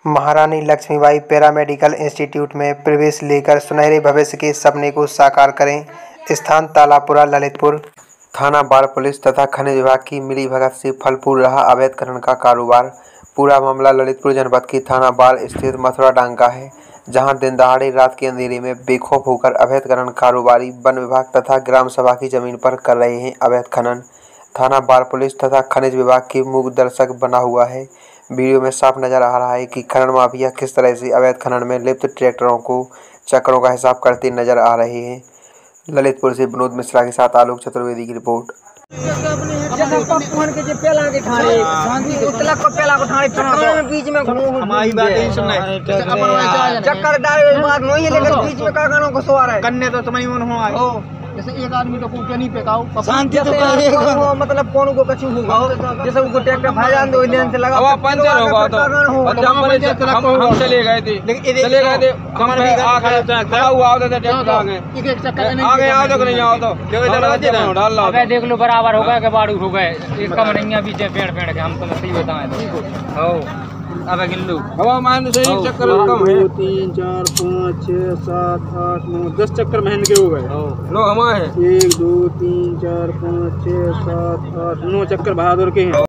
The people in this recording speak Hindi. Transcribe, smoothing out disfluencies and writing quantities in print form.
महारानी लक्ष्मीबाई पैरामेडिकल इंस्टीट्यूट में प्रवेश लेकर सुनहरे भविष्य के सपने को साकार करें। स्थान तालापुरा, ललितपुर। थाना बाढ़ पुलिस तथा खनिज विभाग की मिलीभगत से फल-फूल रहा अवैध खनन का कारोबार। पूरा मामला ललितपुर जनपद की थाना बाढ़ स्थित मथुरा डांग का है, जहां दिन दहाड़े रात के अंधेरे में बेखौफ होकर अवैध खनन कारोबारी वन विभाग तथा ग्राम सभा की जमीन पर कर रहे हैं अवैध खनन। थाना बाढ़ पुलिस तथा खनिज विभाग के मूक दर्शक बना हुआ है। वीडियो में साफ नजर आ रहा है कि खनन माफिया किस तरह से अवैध खनन में लिप्त ट्रैक्टरों को चक्करों का हिसाब करते नजर आ रहे हैं। ललितपुर से विनोद मिश्रा के साथ आलोक चतुर्वेदी की रिपोर्ट। जैसे एक आदमी तो कुछ नहीं फेंकाओ शांति तो मतलब कौन को कछु होगा जैसे उनको ट्रैक्टर भाईजान दो लेन से लगा वो पंचर होगा तो हम चले गए थे हमारे आगे खड़ा हुआ होता था ट्रैक्टर आगे आओ तो नहीं आओ तो दरवाजे ना डाल लो। अबे देख लो बराबर हो गया के बाड़ू हो गए एक कम नहीं बीच में पेड़ के हम तो सही बताएं हो। अब गिल्लू हवा मान से चक्कर कम है 2 3 4 5 6 7 8 9 10 चक्कर महन के हो गए लो हमारे 1 2 3 4 5 6 7 8 9 चक्कर बहादुर के हैं।